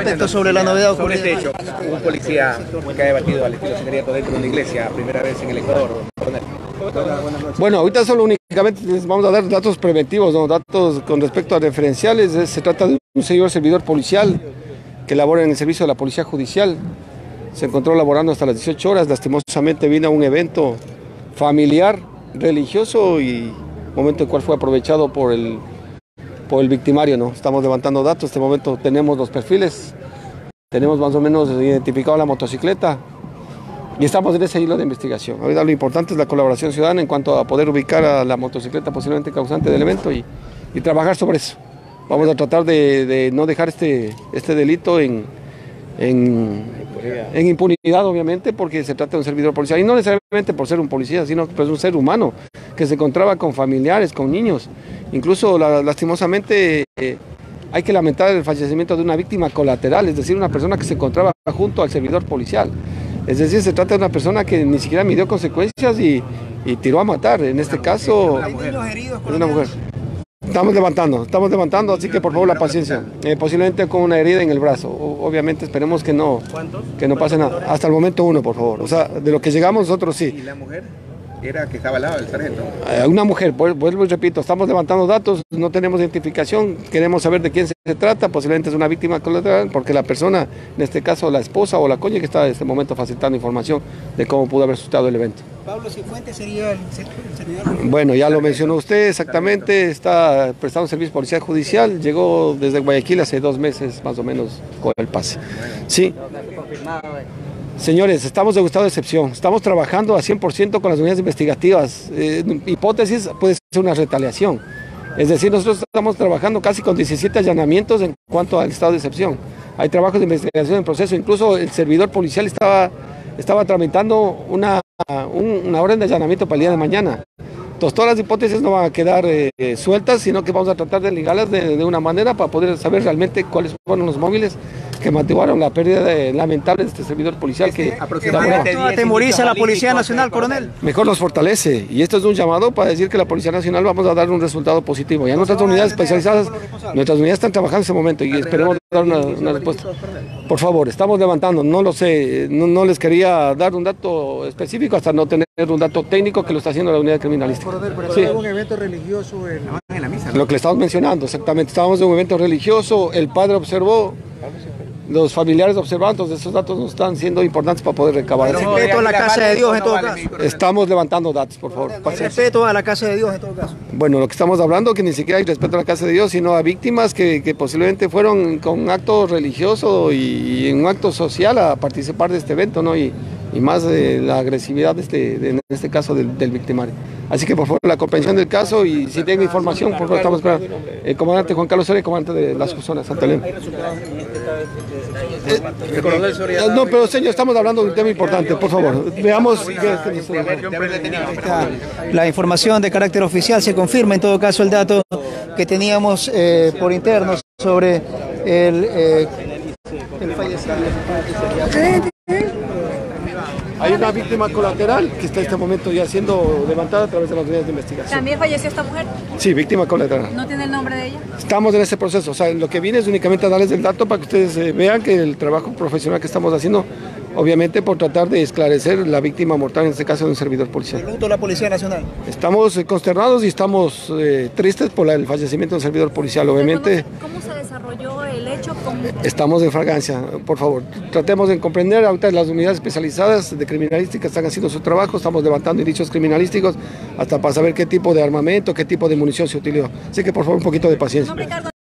respecto sobre la novedad Sobre ocurrida. este hecho, un policía que ha debatido al estilo sicariato dentro de una iglesia, primera vez en el Ecuador. Bueno, ahorita solo únicamente les vamos a dar datos preventivos, ¿no? Datos con respecto a referenciales. Se trata de un señor servidor policial que labora en el servicio de la Policía Judicial. Se encontró laborando hasta las 18 horas. Lastimosamente vino a un evento familiar, religioso, y momento en el cual fue aprovechado por el victimario, ¿no? Estamos levantando datos. En este momento tenemos los perfiles, tenemos más o menos identificado la motocicleta y estamos en ese hilo de investigación. Ahorita lo importante es la colaboración ciudadana en cuanto a poder ubicar a la motocicleta posiblemente causante del evento y trabajar sobre eso. Vamos a tratar de no dejar este delito en impunidad, obviamente, porque se trata de un servidor policial, y no necesariamente por ser un policía, sino que es un ser humano que se encontraba con familiares, con niños. Incluso lastimosamente hay que lamentar el fallecimiento de una víctima colateral, es decir, una persona que se encontraba junto al servidor policial. Es decir, se trata de una persona que ni siquiera midió consecuencias y tiró a matar. En este caso, una mujer. Estamos levantando, así que por favor la paciencia. Posiblemente con una herida en el brazo. Obviamente esperemos que no pase nada. Hasta el momento uno, por favor. O sea, de lo que llegamos nosotros sí. ¿Y la mujer? Era que estaba al lado del sargento. Una mujer, vuelvo y repito, estamos levantando datos, no tenemos identificación, queremos saber de quién se trata, posiblemente es una víctima colateral, porque la persona, en este caso la esposa o la cónyuge, está en este momento facilitando información de cómo pudo haber suscitado el evento. Pablo Cifuentes sería el servidor. Bueno, ya lo mencionó usted exactamente, está prestando servicio policial judicial, llegó desde Guayaquil hace 2 meses más o menos con el pase. Sí. Señores, estamos de estado de excepción, estamos trabajando a 100% con las unidades investigativas. Hipótesis puede ser una retaliación. Es decir, nosotros estamos trabajando casi con 17 allanamientos en cuanto al estado de excepción. Hay trabajos de investigación en proceso, incluso el servidor policial estaba tramitando una orden de allanamiento para el día de mañana. Entonces, todas las hipótesis no van a quedar sueltas, sino que vamos a tratar de ligarlas de una manera para poder saber realmente cuáles fueron los móviles que motivaron la pérdida lamentable de este servidor policial que Aproximadamente atemoriza a la Policía Nacional, coronel. mejor nos fortalece, y esto es un llamado para decir que la Policía Nacional vamos a dar un resultado positivo. Ya nuestras unidades especializadas, nuestras unidades están trabajando en ese momento y esperemos dar una respuesta. Por favor, estamos levantando, no lo sé, no les quería dar un dato específico hasta no tener un dato técnico que lo está haciendo la unidad criminalística. Sí. Un evento religioso en la misa, ¿no? Lo que le estamos mencionando, exactamente. Estábamos en un evento religioso, el padre observó, los familiares observando, entonces esos datos nos están siendo importantes para poder recabar. Respeto a la casa de Dios en todo caso. Estamos levantando datos, por favor. Respeto a la casa de Dios en todo caso. Bueno, lo que estamos hablando que ni siquiera hay respeto a la casa de Dios, sino a víctimas que posiblemente fueron con un acto religioso y en un acto social a participar de este evento, ¿no? Y más la agresividad en este caso del victimario. Así que por favor la comprensión del caso, y si tengo información, por favor estamos esperando. El comandante Juan Carlos Soria, comandante de las zonas Santa Elena. No, pero señor, estamos hablando de un tema importante, por favor. Veamos La información de carácter oficial se confirma, en todo caso, el dato que teníamos por internos sobre el fallecido. Hay una víctima colateral que está en este momento ya siendo levantada a través de las unidades de investigación. ¿También falleció esta mujer? Sí, víctima colateral. ¿No tiene el nombre de ella? Estamos en ese proceso, o sea, lo que viene es únicamente a darles el dato para que ustedes vean que el trabajo profesional que estamos haciendo, obviamente por tratar de esclarecer la víctima mortal, en este caso de un servidor policial. El luto de la Policía Nacional. Estamos consternados y estamos tristes por el fallecimiento de un servidor policial, obviamente. ¿Cómo se desarrolló el hecho? Estamos en fragancia, por favor, tratemos de comprender. Ahorita las unidades especializadas de criminalística están haciendo su trabajo, estamos levantando indicios criminalísticos hasta para saber qué tipo de armamento, qué tipo de munición se utilizó. Así que por favor un poquito de paciencia.